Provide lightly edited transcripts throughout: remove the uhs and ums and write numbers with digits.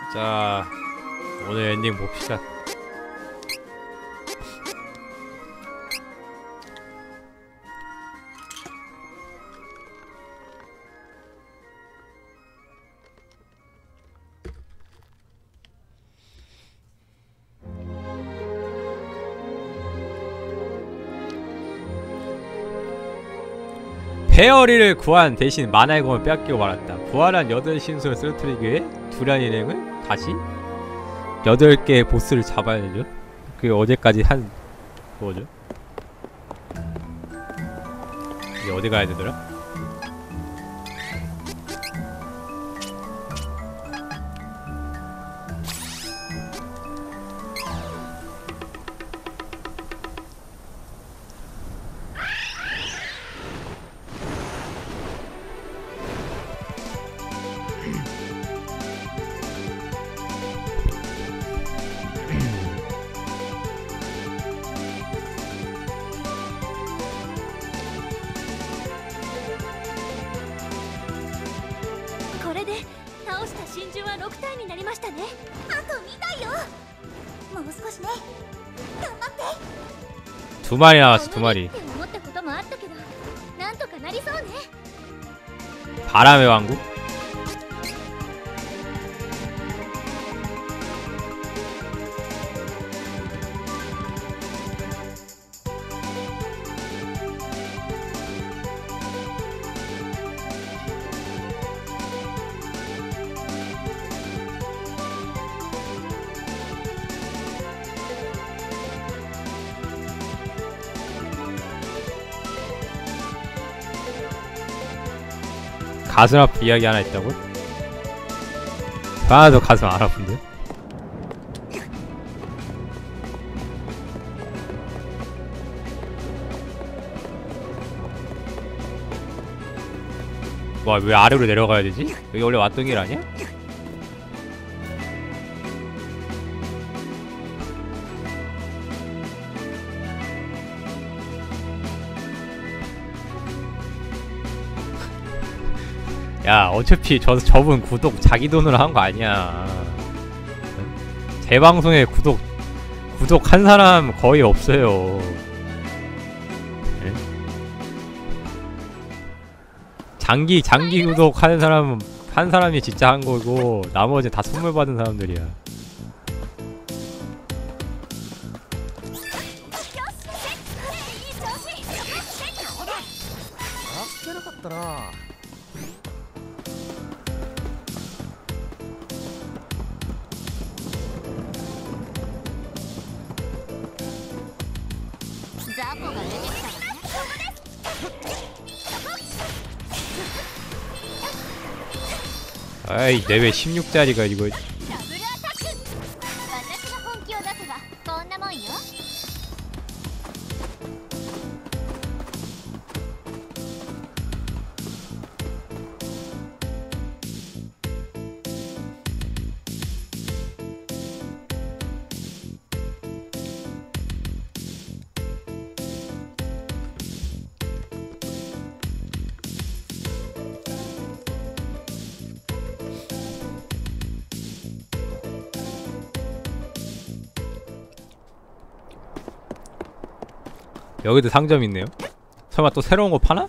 자, 오늘 엔딩 봅시다. 페어리를 구한 대신 만화의 검을 빼앗기고 말았다. 부활한 8신수를 쓰러뜨리기 위해 두란 일행은 다시 8개의 보스를 잡아야 되죠. 그게 어제까지 한 그거죠. 이제 어디 가야 되더라? 두 마리 나왔어, 2마리. 바람의 왕국? 가슴 아픈 이야기 하나 있다고? 하나도 가슴 안 아픈데? 와, 왜 아래로 내려가야 되지? 여기 원래 왔던 길 아니야? 야, 어차피 저분 구독 자기 돈으로 한 거 아니야. 제 방송에 구독한 사람 거의 없어요. 네? 장기 구독하는 사람은 한 사람이 진짜 한 거고 나머지 다 선물 받은 사람들이야. 아이, 내외 16짜리가 이거. 여기도 상점 있네요. 설마 또 새로운 거 파나?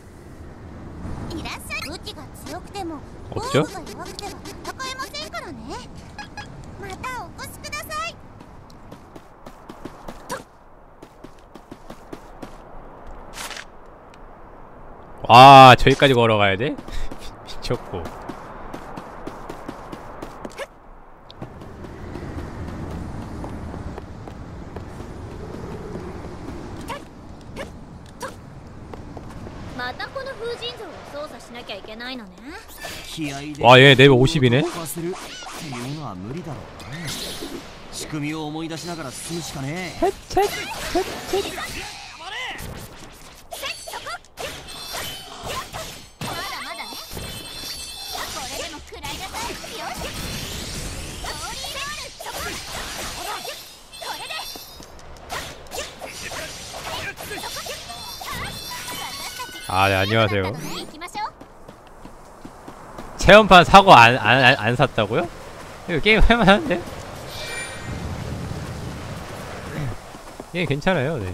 없죠? 와, 저기까지 걸어가야 돼? 미쳤고. 와, 얘 레벨 50이네? 아, 네, 안녕하세요. 체험판 사고 안 샀다고요? 이거 게임 할만한데? 게임 괜찮아요. 네.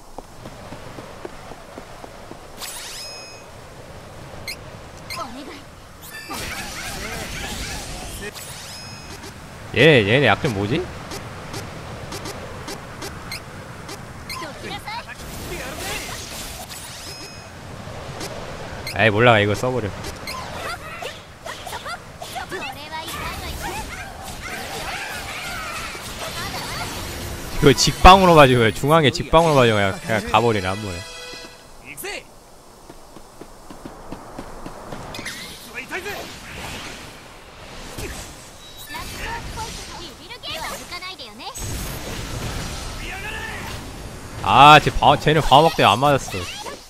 얘네 약점 뭐지? 에이 몰라 이거 써버려. 이거 직방으로 가지고 중앙에 직방으로 가지고 그냥 가버리네 한 번에. 아, 쟤는 방어막 때문에 안 맞았어.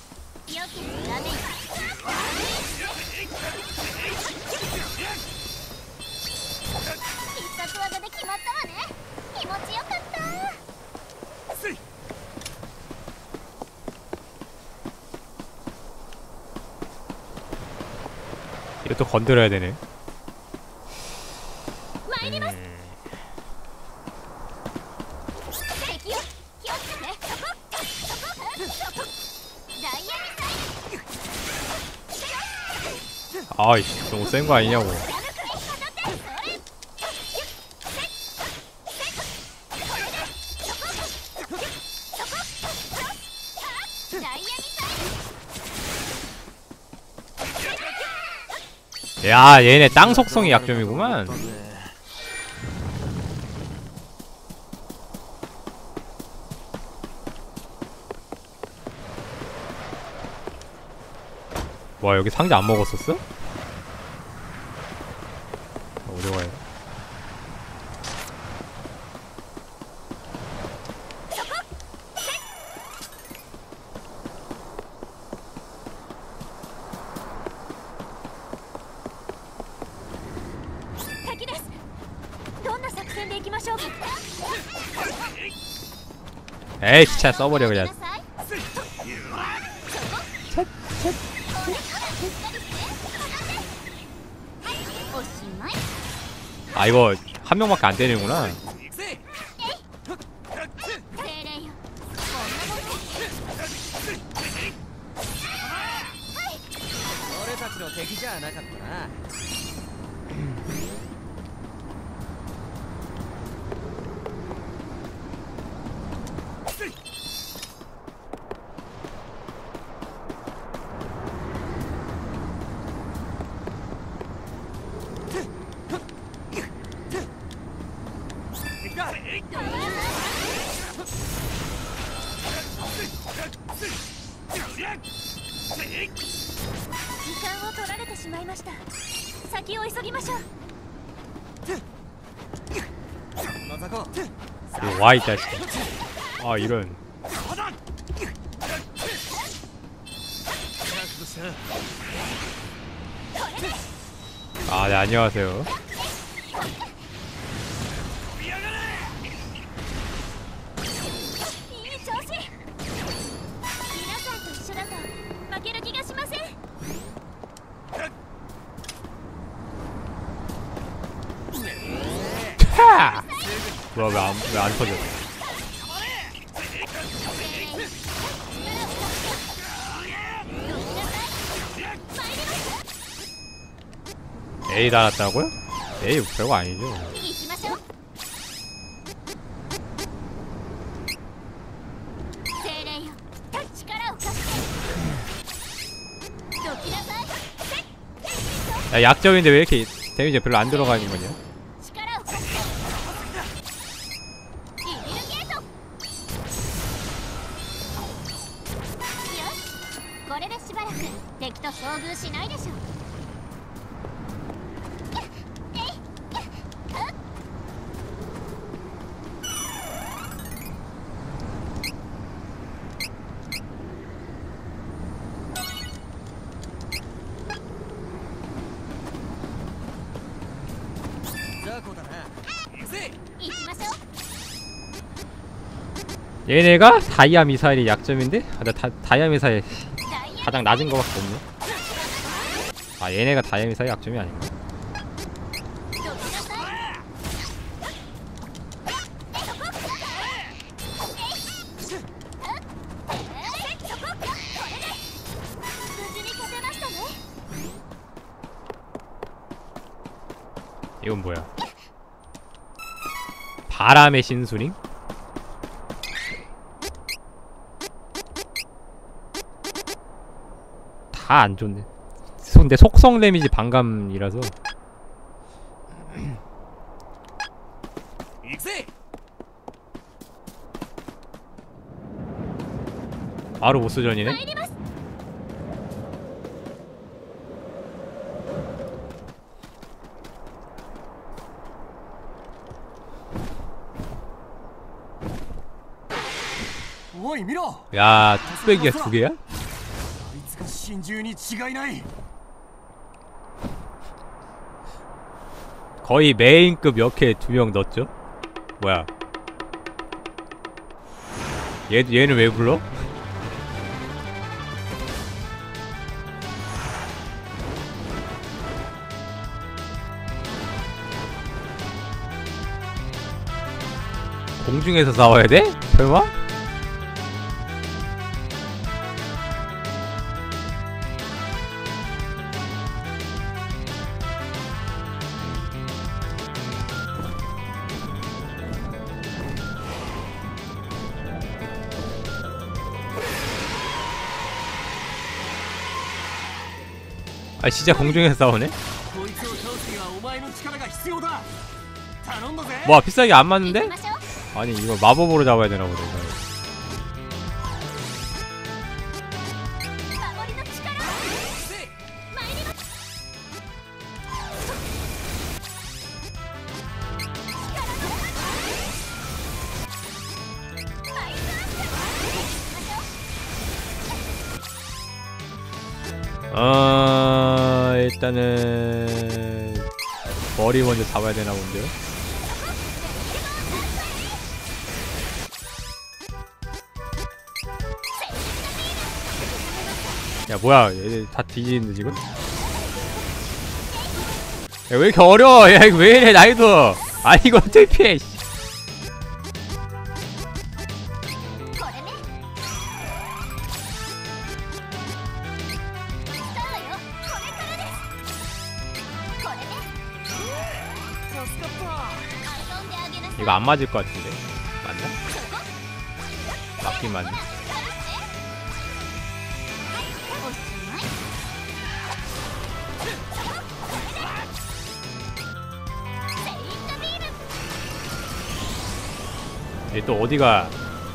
이것도 건드려야 되네. 아이씨, 너무 센 거 아니냐고. 야, 얘네 땅 속성이 약점이구만. 와, 여기 상자 안 먹었었어? 어디 가요? 에이 진짜 써버려 그냥. 아 이거 한 명밖에 안 때리는구나. 이거 와 있다 진짜. 아 이런. 아 네 안녕하세요. 뭐야 왜 안 터져? A 달았다고요? A 별거 아니죠. 야 약점인데 왜 이렇게 데미지 별로 안 들어가는 거냐? 얘네가 다이아 미사일이 약점인데? 아, 나 다이아 미사일 가장 낮은 거밖에 없네. 아 얘네가 다이아 미사일 약점이 아닌가? 이건 뭐야? 바람의 신수링? 다 안 좋네. 근데 속성 데미지 반감이라서. 바로 보스전이네? 야, 뚝배기가 2개야? 거의 메인급 역해 2명 넣었죠? 뭐야? 얘는 왜 불러? 공중에서 싸워야 돼? 설마? 아 진짜 공중에서 싸우네? 와 비싸게 안 맞는데? 아니 이거 마법으로 잡아야 되나 보다 이거. 일단은 머리 먼저 잡아야 되나 본데요? 야 뭐야 얘들 다 뒤지는데 지금? 야 왜 이렇게 어려워. 야 이거 왜 이래 난이도. 아 이거 어떻게 피해. 이거 안 맞을 것 같은데? 맞나? 맞긴 맞네. 얘 또 어디가?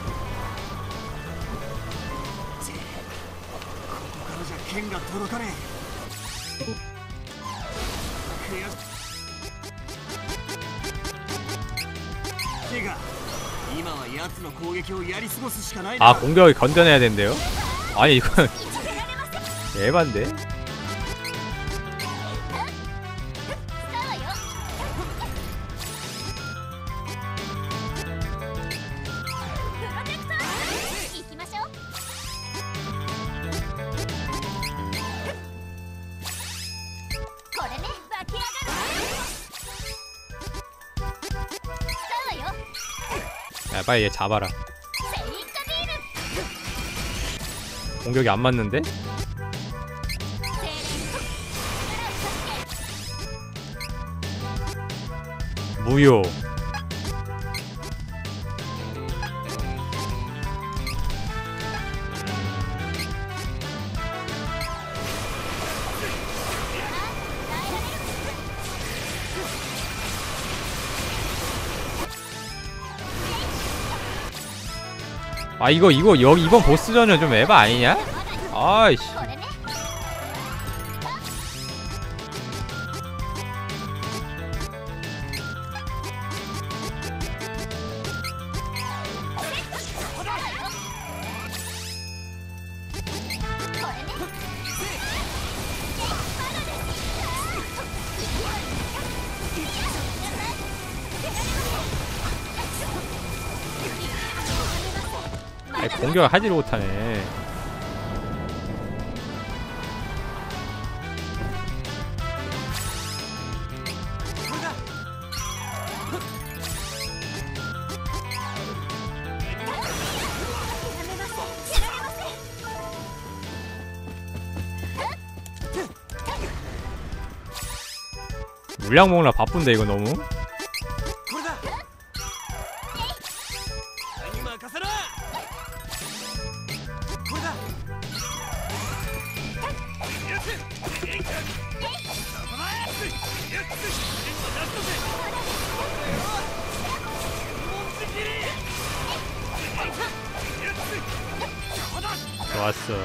아 공격을 건져내야 된대요? 아니 이건 에반데? 야 빨리 얘 잡아라. 공격이 안 맞는데? 무효. 아 이거 여기 이번 보스전은 좀 에바 아니냐? 아이씨. 공격을 하지를 못하네. 물량 먹느라 바쁜데 이거 너무. 좋았어.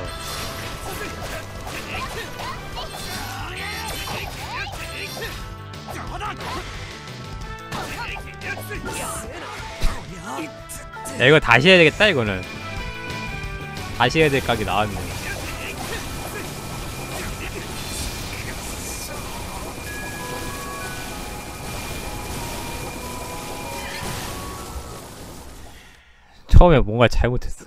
야, 이거 다시 해야 되겠다. 이거는 다시 해야 될 각이 나왔네. 처음에 뭔가 잘못했어.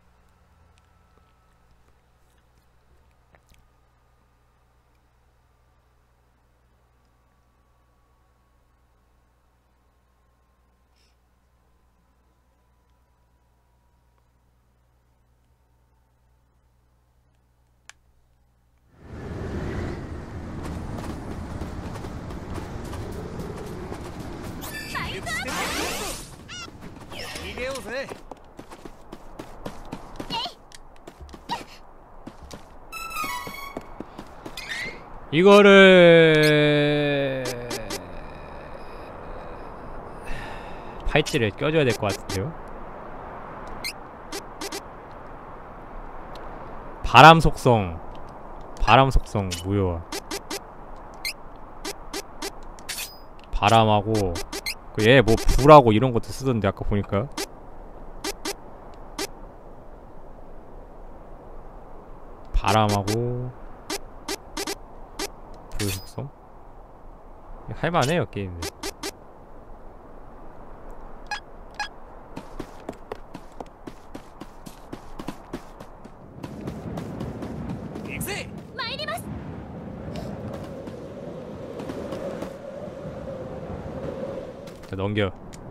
이거를 팔찌를 껴줘야 될 것 같은데요. 바람 속성 무효. 바람하고 그 얘 뭐 불하고 이런 것도 쓰던데 아까 보니까. 바람하고 불 속성 할만해요 게임은. 자, 넘겨.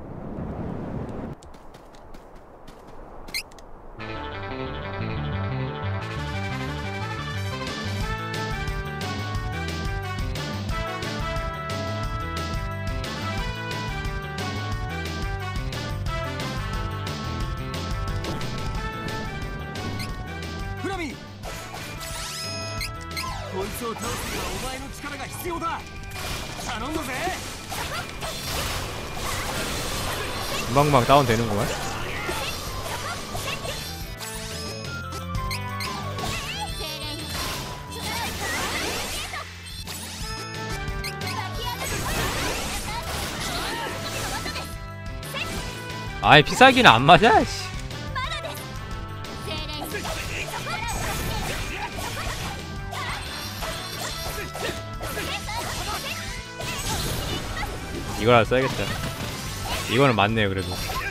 금방금방 다운되는구만. 아이 피살기는 안 맞아. 씨. 이걸 하나 써야겠다. 이거는 맞네요 그래도.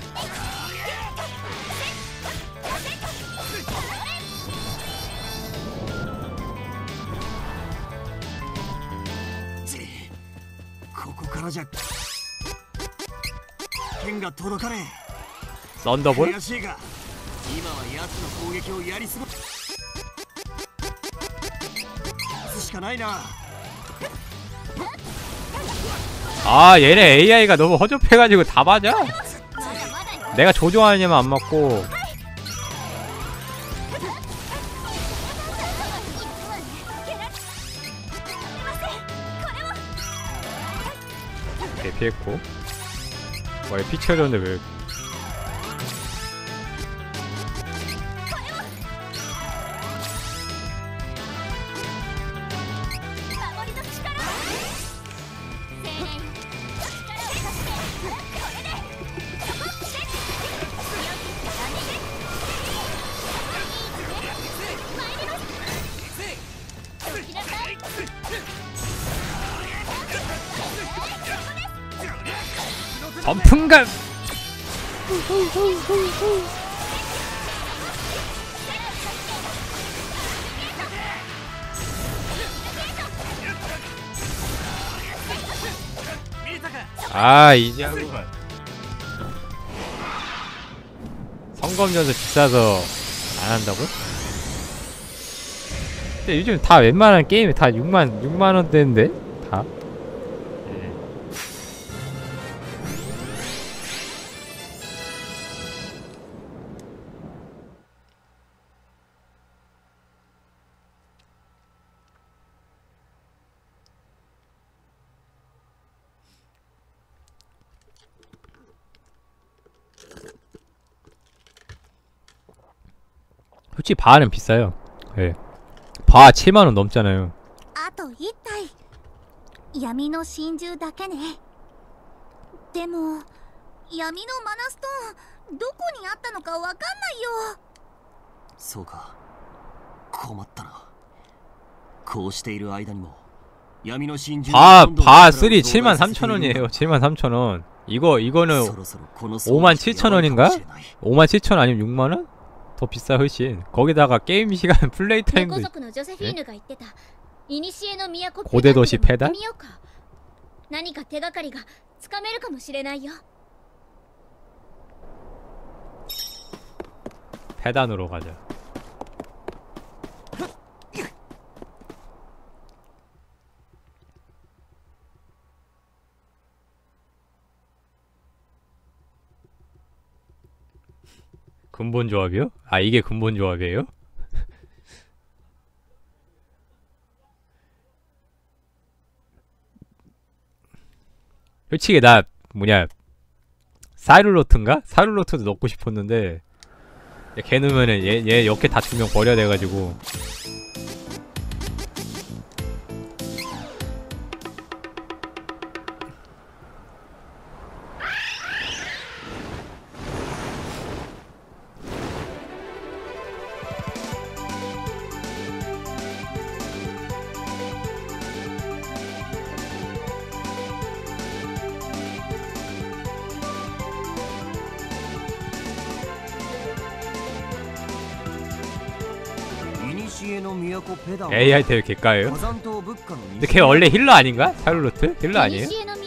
썬더볼? 아 얘네 AI가 너무 허접해가지고 다 맞아. 내가 조종하느냐면 안 맞고. 오케이 피했고. 와 얘 피 채워줬는데 왜. 전풍감! 아 이제 하구만. 성검전서 비싸서 안 한다고? 근데 요즘 다 웬만한 게임이 다 6만원대인데? 다? 예. 솔직히 바하는 비싸요. 예. 바하 7만원 넘잖아요. あと1体闇の真珠だけね。でも闇のマナストーンどこにあったのかわかんないよ。 そうか、困ったな。こうしている間にも闇の真珠 바하 3 73,000원이에요. 73,000원. 이거는 57,000원인가? 57,000원 아니면 6만원? 더 비싸 훨씬. 거기다가 게임 시간 플레이 타임도 고대 도시 페달? 何か手がかりがつかめるかもしれないよ。 페단으로 가자. 근본 조합이요? 아, 이게 근본 조합이에요? 솔직히 나 뭐냐 사룰로트인가? 사룰로트도 넣고 싶었는데 걔 넣으면은 얘 옆에 다 2명 버려야 돼가지고. AI 대회 개까예요? 근데 걔 원래 힐러 아닌가? 사룰로트? 힐러 아니에요?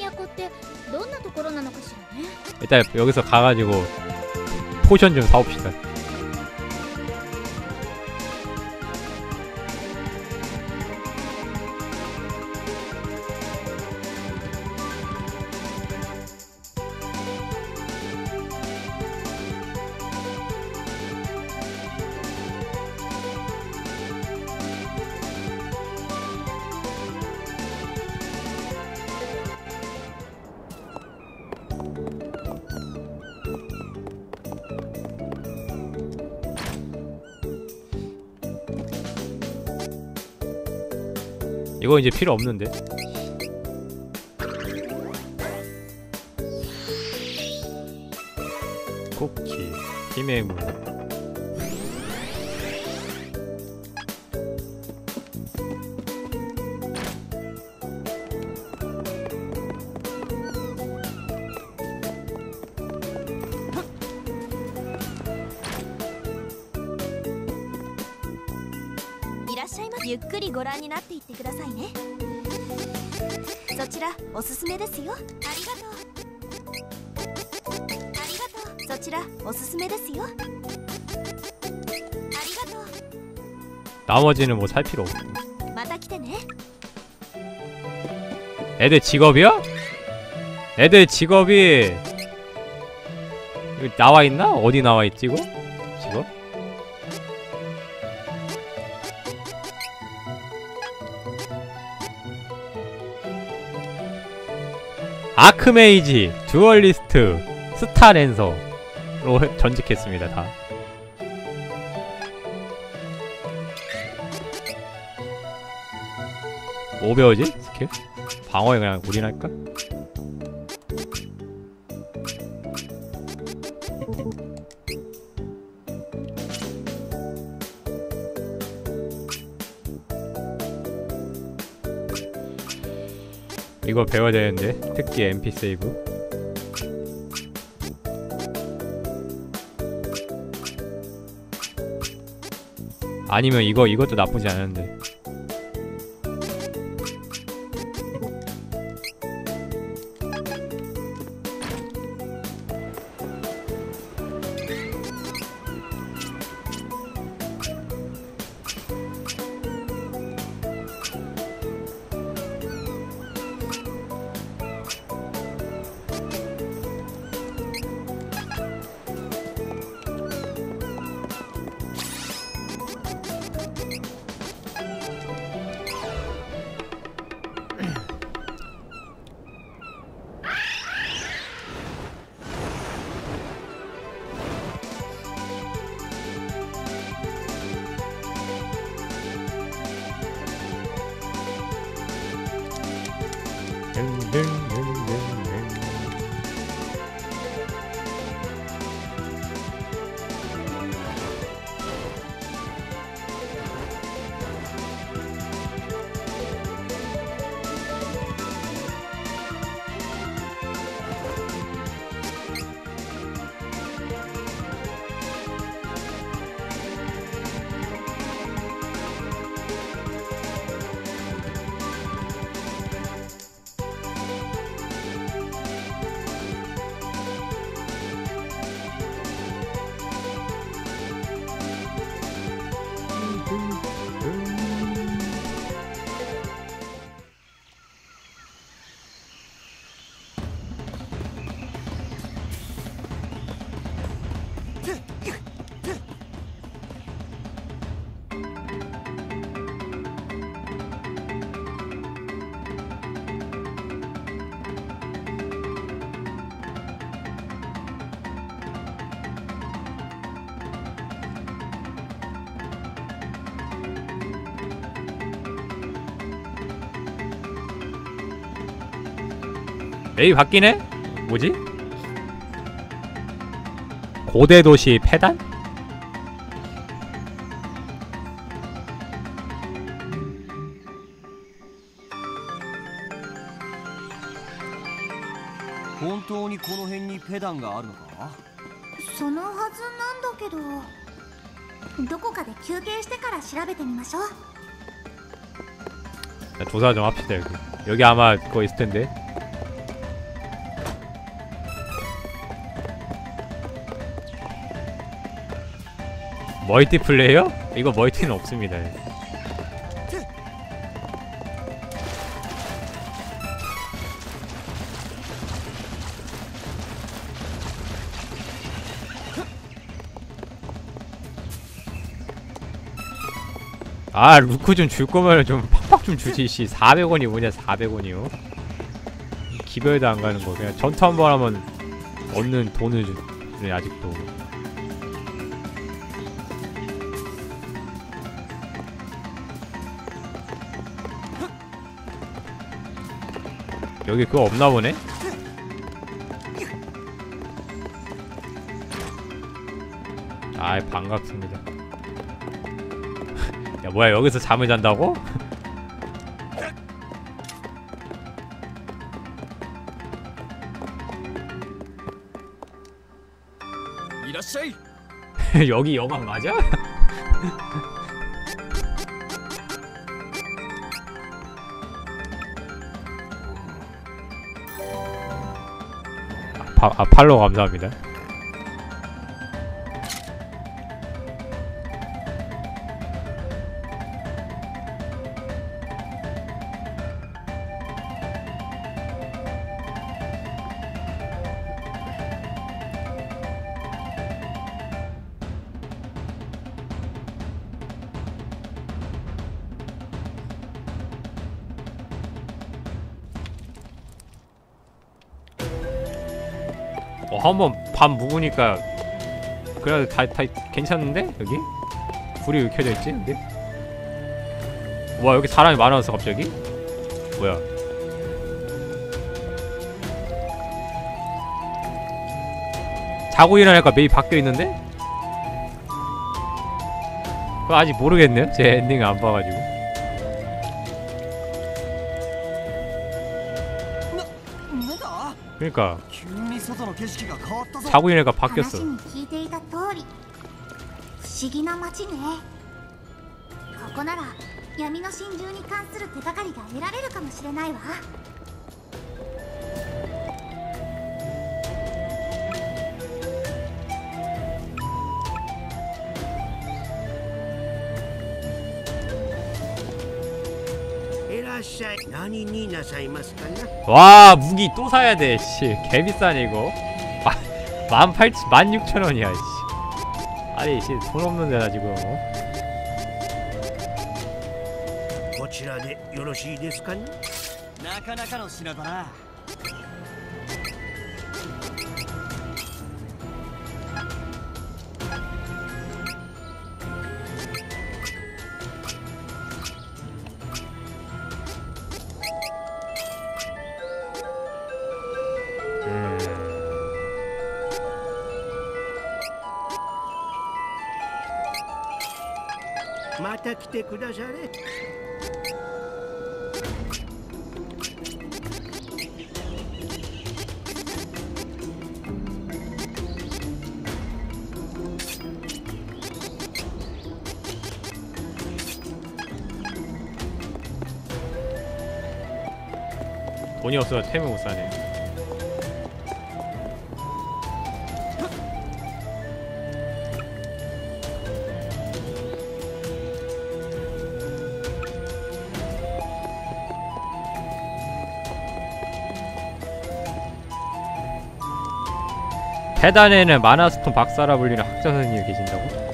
일단 여기서 가가지고 포션 좀 사옵시다. 이거 이제 필요 없는데. 쿠키, 힘의 물. ゆっくりご覧になっていってくださいね。そちらおすすめですよ。ありがとう。ありがとう。そちらおすすめですよ。ありがとう。 나머지는 뭐 살 필요 없고. また来てね。 애들 직업이야? 애들 직업이 여기 나와있나? 어디 나와있지 이거? 직업? 아크메이지, 듀얼리스트, 스타랜서로 전직했습니다. 다. 뭐 배우지? 스킬? 방어에 그냥 올인할까? 이거 배워야 되는데. 특기 MP 세이브. 아니면 이것도 나쁘지 않은데. 맵이 바뀌네? 뭐지? 고대 도시 폐단? 本当にこの辺にペダンがあるのか？ そのはずなんだけど、どこかで休憩してから調べてみましょう。 조사 좀 합시다. 여기 아마 그거 있을 텐데. 멀티플레이어? 이거 멀티는 없습니다. 아, 루크 좀 줄 거면 좀 팍팍 좀 주지. 씨, 400원이 뭐냐? 400원이요? 기별도 안 가는 거. 그냥 전투 한 번 하면 얻는 돈을 주네, 아직도. 여기 그거 없나 보네? 아이, 반갑습니다. 야, 뭐야, 여기서 잠을 잔다고? 여기 여방 맞아? 팔로 감사합니다. 한번 밥 묵으니까 그래도 다 괜찮은데? 여기? 불이 왜 켜져 있지? 여기? 와, 여기 사람이 많아졌어 갑자기? 뭐야? 자고 일어나니까 맵이 바뀌어 있는데? 그거 아직 모르겠네요. 제 엔딩을 안 봐가지고. 그러니까 자고 일어나니까 바뀌었어. 話に聞いていた通り、不思議な街ね。ここなら闇の真珠に関する手がかりが得られるかもしれないわ。 何になさいますかな。 와, 무기 또 사야 돼. 씨, 개 비싸네 이거. 16,000원이야. 씨. 아니, 씨, 돈 없는 데다 지금. こちらでよろしいですかね。 なかなかの品だな。 また来てくだされ。 돈이 없어서 템을 못 사네. 해단에는 마나스톤 박사라 불리는 학자 선생님이 계신다고?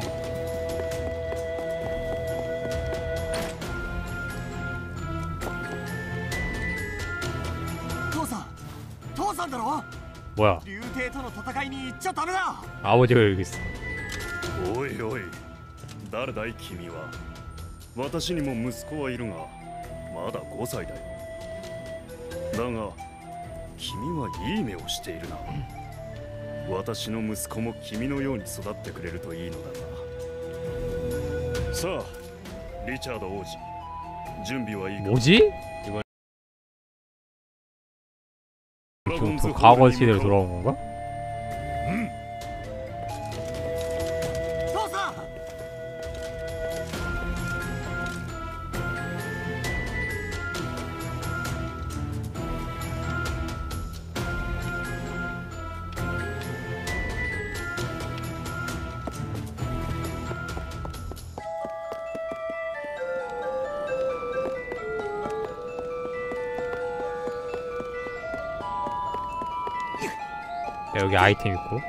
父さんだろ。 뭐야? 竜帝との戦いに行っちゃダメだ。 아버지가 여기 있어. おいおい、誰だい君は。私にも息子はいるが、まだ5歳だよ。だが、 君はいい目をしているな。私の息子も君のように育ってくれるといいのだが。さあリチャード王子、準備はいいか。 뭐지? 이번 또 과거 시대로 돌아온 건가? 父さん。 야, 여기 아이템 있고.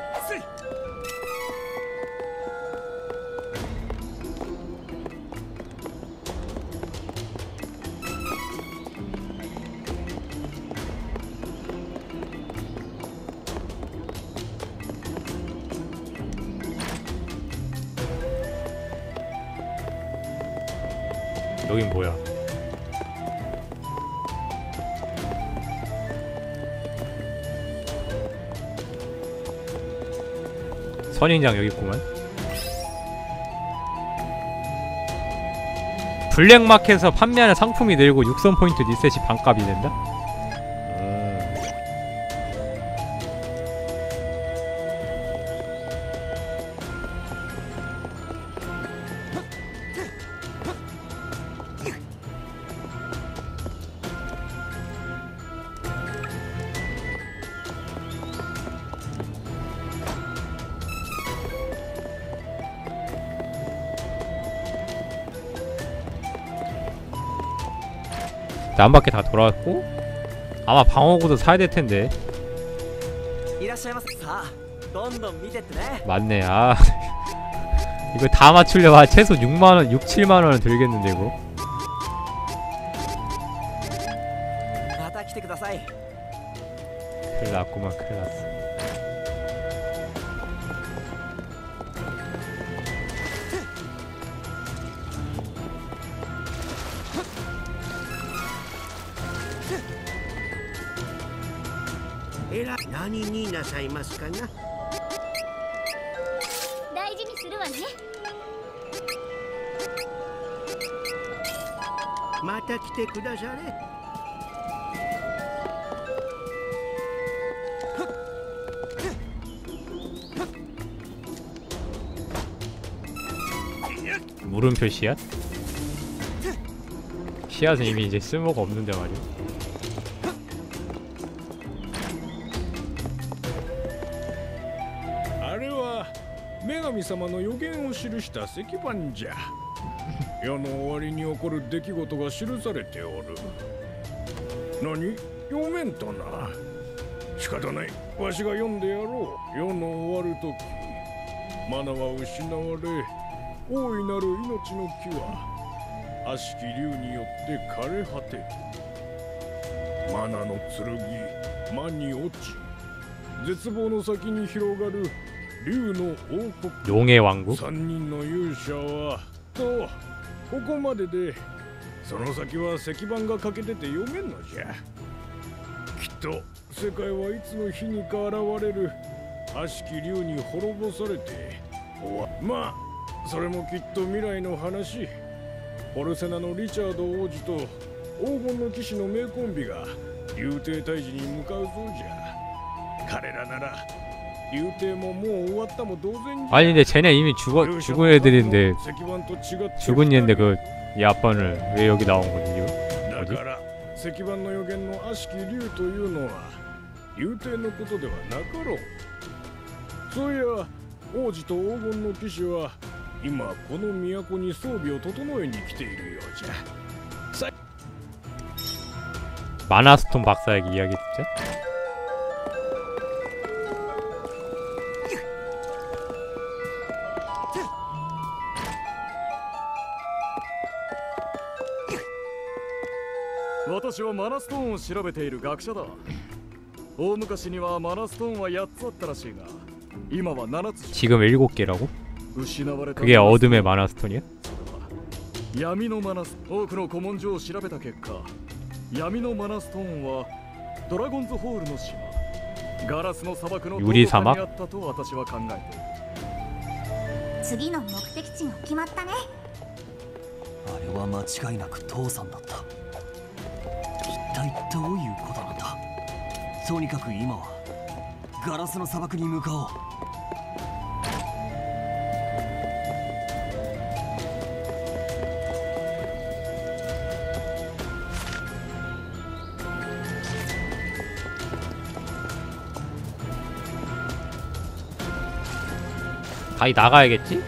여긴 뭐야? 선인장 여기 있구만. 블랙마켓에서 판매하는 상품이 늘고 육선 포인트 리셋이 반값이 된다? 한 바퀴 다 돌아왔고 아마 방어구도 사야 될 텐데. 맞네. 아 이거 다 맞추려면 최소 6만원, 6, 7만원은 들겠는데 이거. 큰일 났구만. 큰일 났어. 何になさいますかな。 大事にするわね。 また来てくだされ。 물음표 씨앗? 씨앗은 이미 이제 쓸모가 없는데 말이야. 女神様の予言を記した石板じゃ。世の終わりに起こる出来事が記されておる。何？読めんとな。仕方ない。わしが読んでやろう。世の終わる時、マナは失われ、大いなる命の木は悪しき竜によって枯れ果てる。マナの剣、魔に落ち、絶望の先に広がる竜の王国。 용의 왕국? 3人の勇者はとここまでで、その先は石板が欠けてて読めんのじゃ。きっと世界はいつの日にか現れる悪しき竜に滅ぼされてまあそれもきっと未来の話。ポルセナのリチャード王子と黄金の騎士の名コンビが竜帝退治に向かうそうじゃ。彼らなら 아니 근데 쟤네 이미 죽은 애들인데 죽은 얘인데 그 이 아빠는 왜 여기 나온 거지 지금? 어디? 石板の予言の悪しき竜というのは竜帝のことではなかろう。そういや王子と黄金の騎士は今この都に装備を整えに来ているようじゃ。 마나스톤 박사에게 이야기 듣자. 私はマナストーンを調べている学者だ。大昔にはマナストーンは8つあったらしいが、今は7つ。 지금 7개라고? 그게 어둠의 마나스톤이야? 闇のマナス、多くの古文書を調べた結果、闇のマナストーンはドラゴンズホールの島ガラスの砂漠のどこユリかにあ砂漠ったと私は考えている。 次の目的地が決まったね。 あれは間違いなく父さんだった。一体どういうことなんだ。とにかく今はガラスの砂漠に向かおう。 다시 나가야겠지?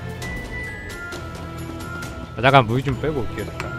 아, 잠깐 물 좀 빼고 올게요. 잠깐.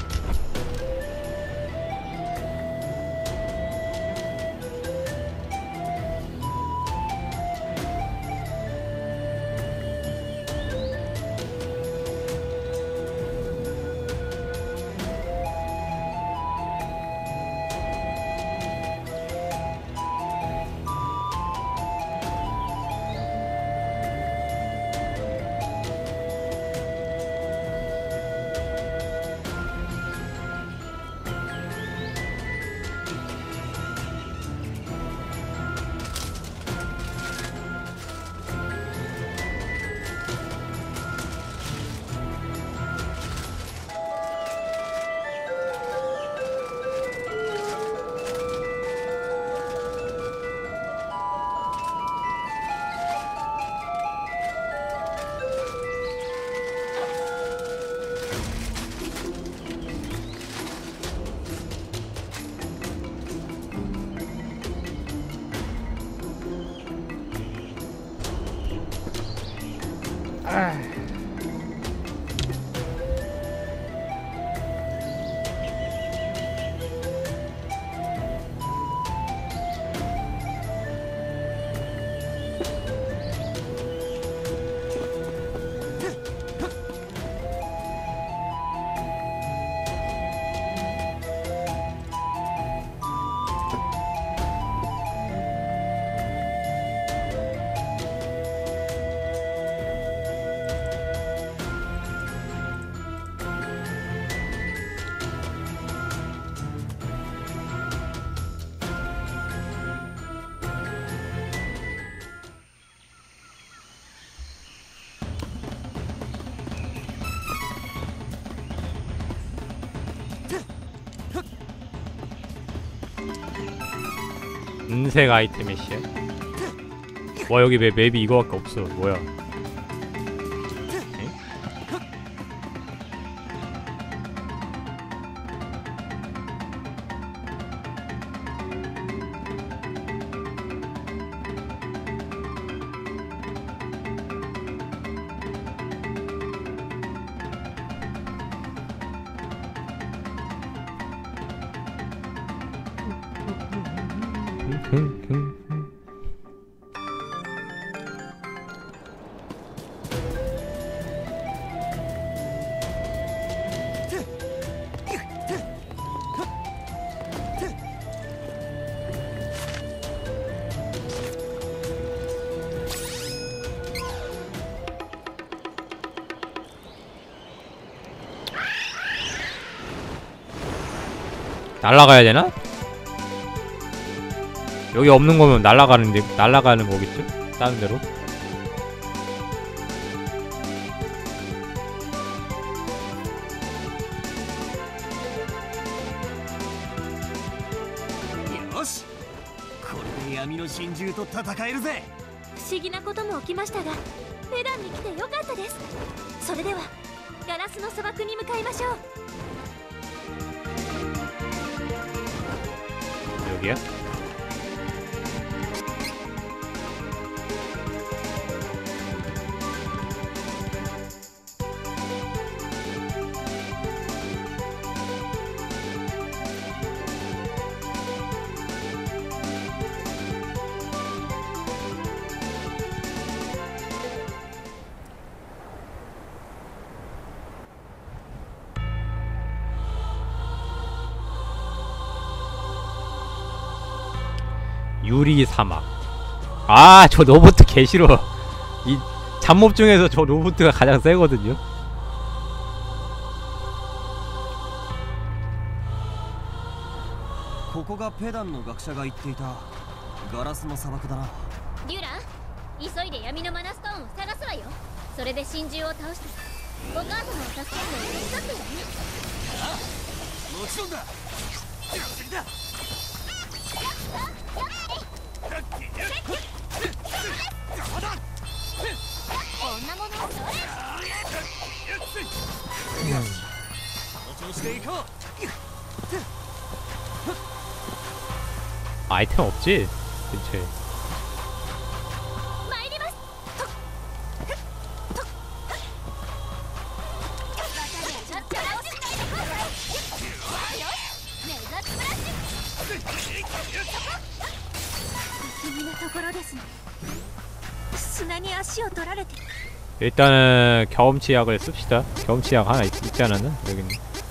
은색 아이템의 시야. 와 여기 왜 맵이 이거밖에 없어. 뭐야. 날아가야 되나? 여기 없는 거면 날아가는 거겠죠? 다른 데로? 요시! これで闇の真珠と戦えるぜ。 不思議なことも起きましたが、ペダンに来てよかったです。それではガラスの砂漠に向かいましょう。 여기야? 유리 사막. 아, 저 로봇 개 싫어. 이 잡몹 중에서 저 로봇가 가장 세거든요. こがペダンの学者が言っていたガラスの砂漠だな。 デュラン、急いで闇のマナストーンを探すわよ。それで真珠を倒してお母様を助けるのを手伝ってよね。 もちろんだ。 こんなものをそれ調子で行こう。 아이템 없지? 근처에. 参ります。不気味なところですね。砂に足を取られて。 일단은 경험치약을 씁시다. 경험치약 하나 있지 않았나? 여기는.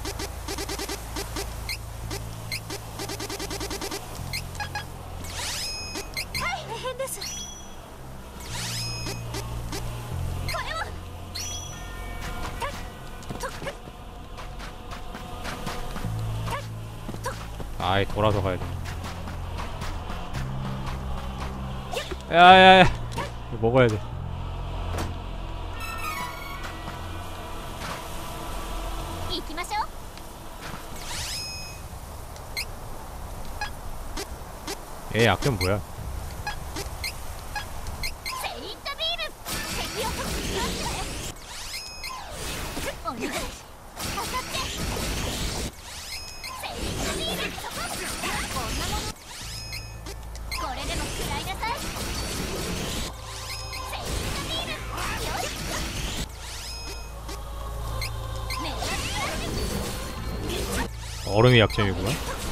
아이 돌아서 가야 돼. 야야야, 이거 먹어야 돼. 얘 약점 뭐야? 얼음이 약점이구나.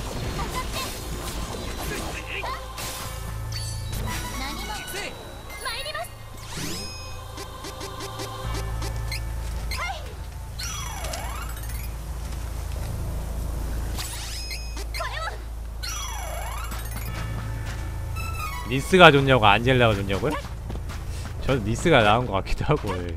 니스가 좋냐고 안젤라가 좋냐고요? 저는 니스가 나은 것 같기도 하고. 예.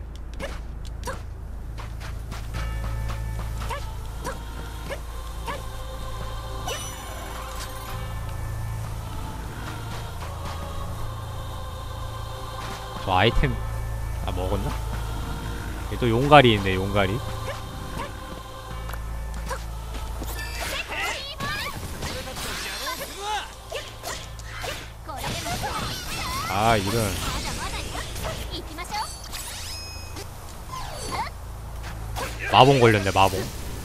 저 아이템 아 먹었나? 여기 또 용가리 있네. 용가리. 아 이런. 마봉 걸렸네. 마봉.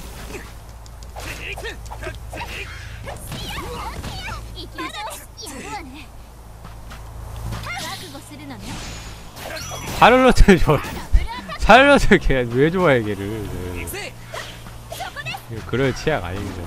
샤를로트 저 샤를로트 걔 왜 좋아해 걔를. 네. 그럴 취향 아닙니다.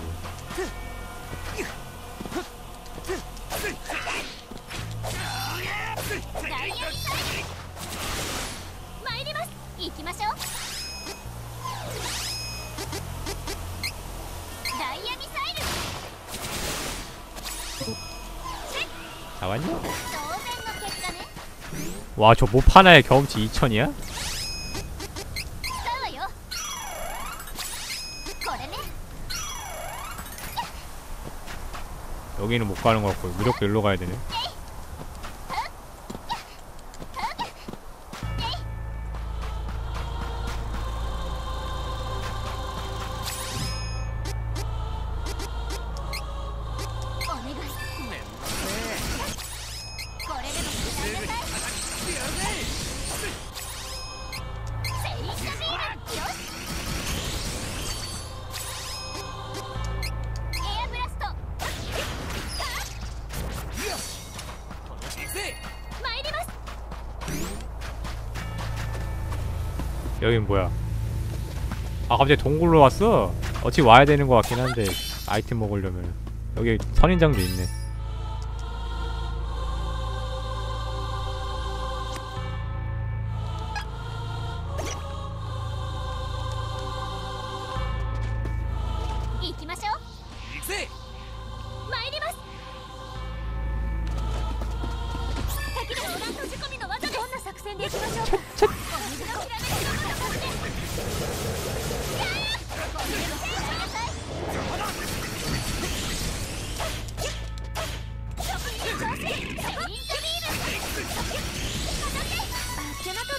잡았냐? 와, 저 몹 하나에 경험치 2000이야? 여기는 못 가는 것 같고 무조건 일로 가야 되네. 여긴 뭐야? 아 갑자기 동굴로 왔어? 어찌 와야 되는 것 같긴 한데 아이템 먹으려면. 여기 선인장도 있네.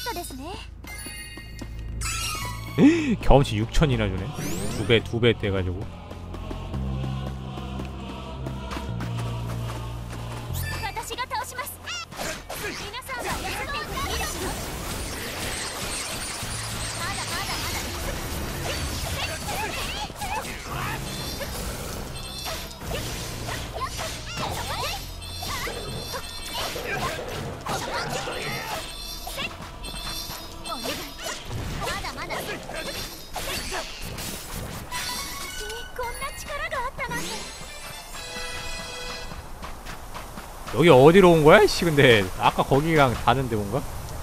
ったですね。 경험치 6,000이나 주네. 두 배 떼가지고. 私が倒します。皆さんはやっていいですよ。まだまだまだ。お願い。まだまだ。私にこんな力があったなんて。 여기 어디로 온 거야? 씨, 근데 아까 거기랑 다른데 뭔가?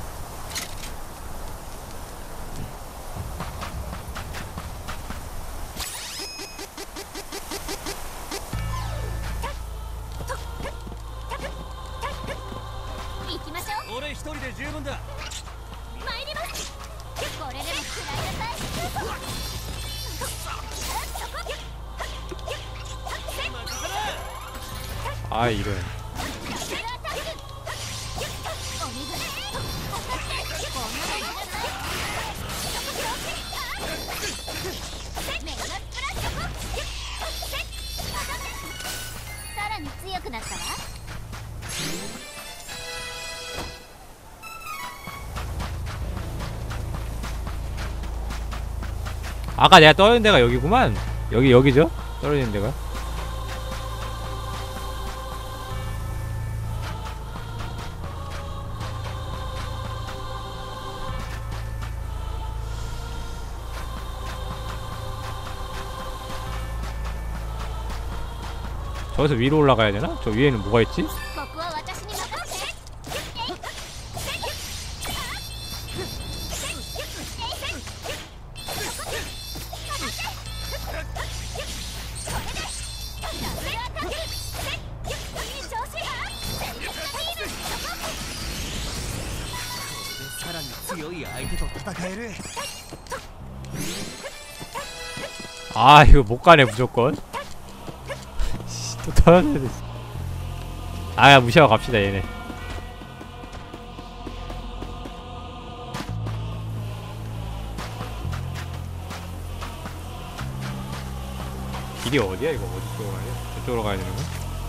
아 이런. 아까 내가 떨어진 데가 여기구만. 여기죠? 떨어지는 데가. 저기서 위로 올라가야 되나? 저 위에는 뭐가 있지? 아 이거 못 가네 무조건. 또 떨어져야 돼. 아 무시하고 갑시다 얘네. 길이 어디야 이거? 어디 쪽으로 가야 돼? 저쪽으로 가야 되는 거야?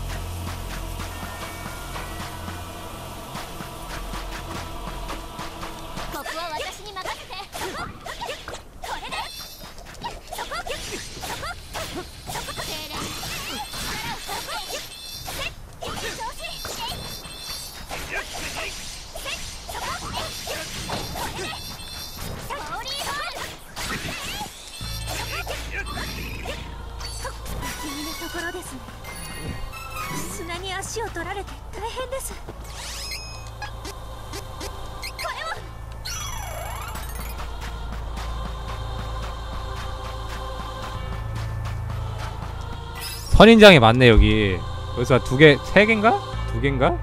선인장이 많네 여기. 여기서 두 개, 세 개인가? 두 개인가?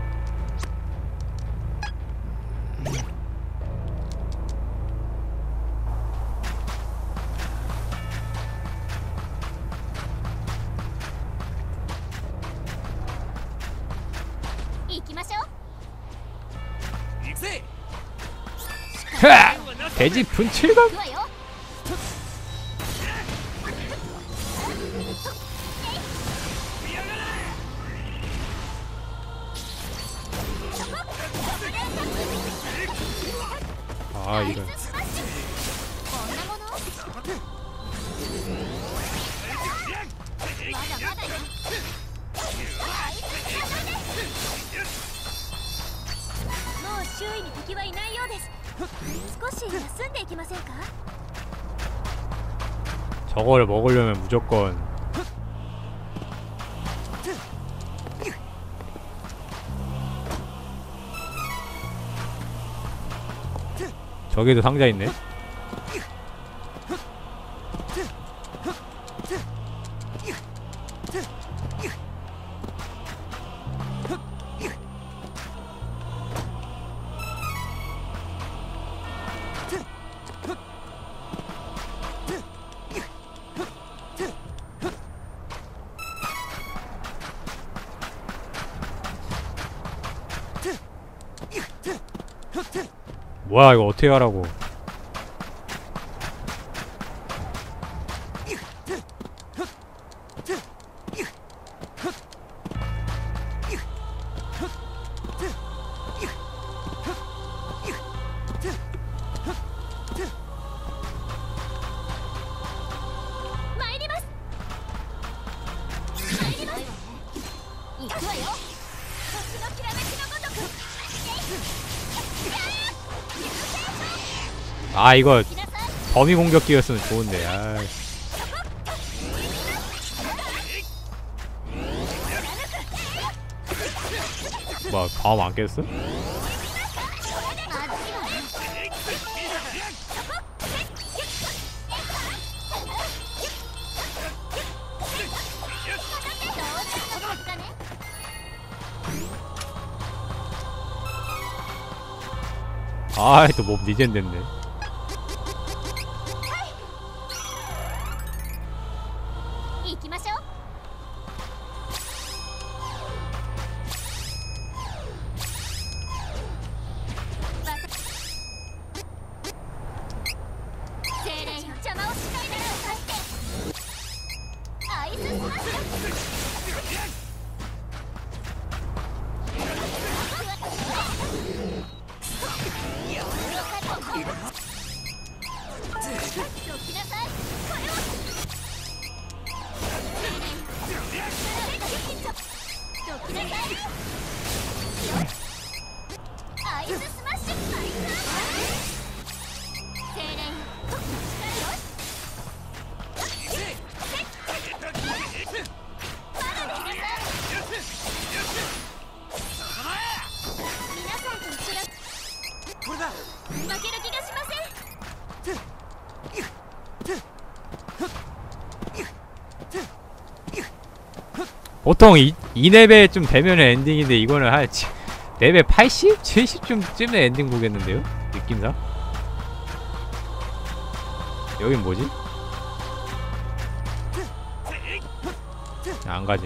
흐아! 돼지 분칠검? 아 이런. 저걸 먹으려면 무조건 저기도 상자 있네. 뭐야 이거 어떻게 하라고. 아 이거 범위 공격기였으면 좋은데. 아. 뭐야 다음 안 깼어? 아이 또 몸 리젠 됐네. 보통 이 레벨쯤 되면은 엔딩인데 이거는 한 레벨 80? 70쯤에 엔딩 보겠는데요? 느낌상? 여긴 뭐지? 안 가지네.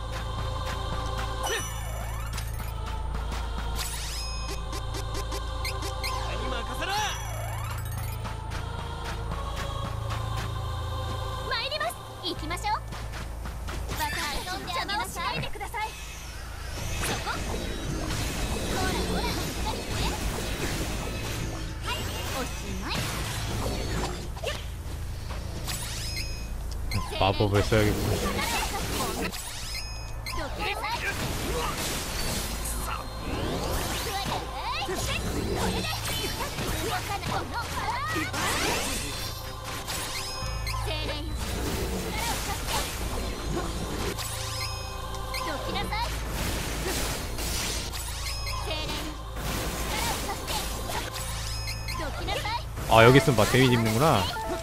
마법을 써야겠구나. 아 여기 있으면 막 데미지 입는구나.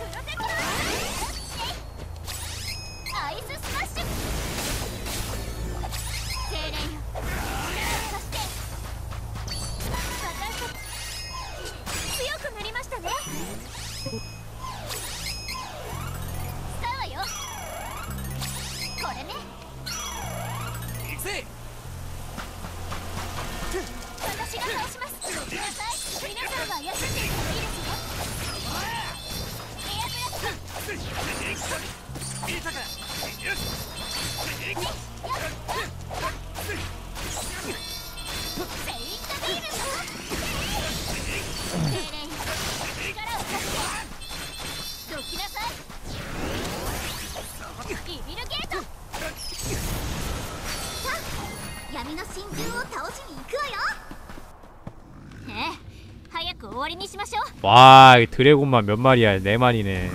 와, 이 드래곤만 몇 마리야? 4마리네.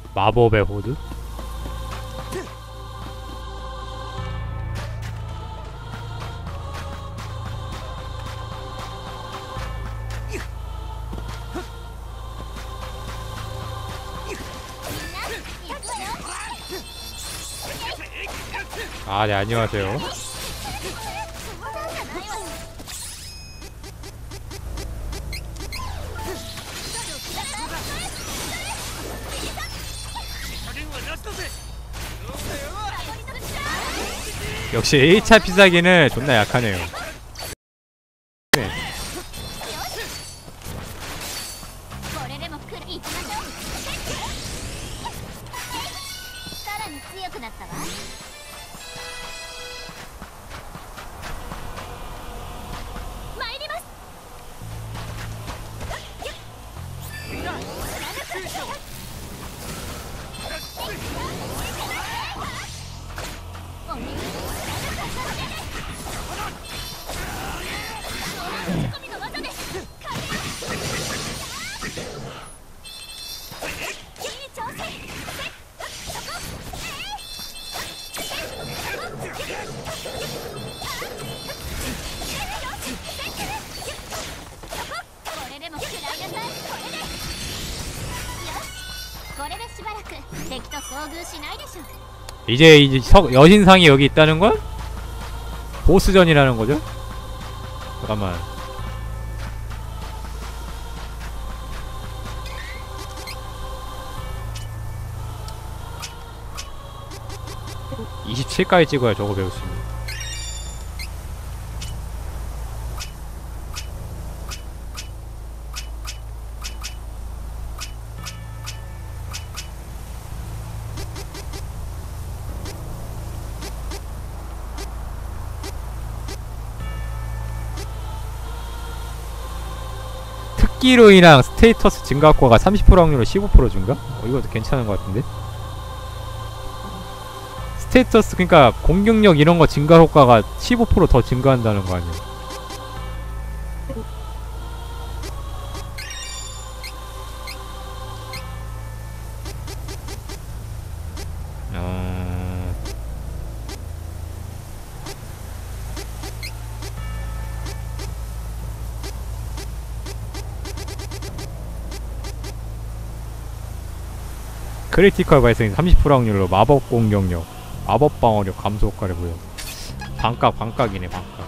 마법의 호드? 아, 네, 안녕하세요. 역시 A차 피사기는 존나 약하네요. 네. これでも来る行きましょう。さらに強くなったわ。参ります。 이제 여신상이 여기 있다는 건 보스전이라는 거죠? 잠깐만. (27까지) 찍어야 저거 배울 수 있는. 특기로인랑 스테이터스 증가 효과가 30% 확률로 15% 증가? 이것도 괜찮은 것 같은데? 스테이터스, 그니까 공격력 이런거 증가 효과가 15% 더 증가한다는 거 아니야. 크리티컬 발생이 30% 확률로 마법 공격력, 마법 방어력 감소 효과를 보여. 반각이네, 반각.